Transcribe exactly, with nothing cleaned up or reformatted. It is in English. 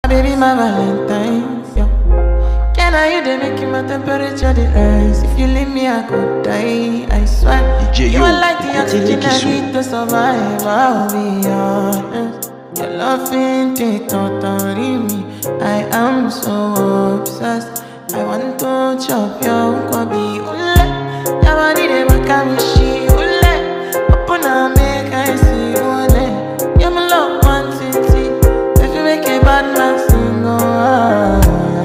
Baby, my Valentine's, yeah. Can I you they make my temperature the rise? If you leave me, I could die. I swear. D J You Yo, are like the Kotele oxygen I Kisu. need to survive. I'll be honest. Your love ain't it totally me. I am so obsessed. I want to chop your kwabi. Ule, your body they make me shit.